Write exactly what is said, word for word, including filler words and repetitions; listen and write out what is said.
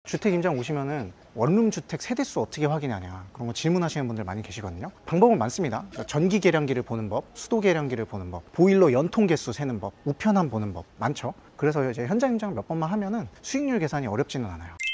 주택 임장 오시면은 원룸 주택 세대수 어떻게 확인하냐 그런 거 질문하시는 분들 많이 계시거든요. 방법은 많습니다. 전기 계량기를 보는 법, 수도 계량기를 보는 법, 보일러 연통 개수 세는 법, 우편함 보는 법 많죠. 그래서 이제 현장 임장 몇 번만 하면은 수익률 계산이 어렵지는 않아요.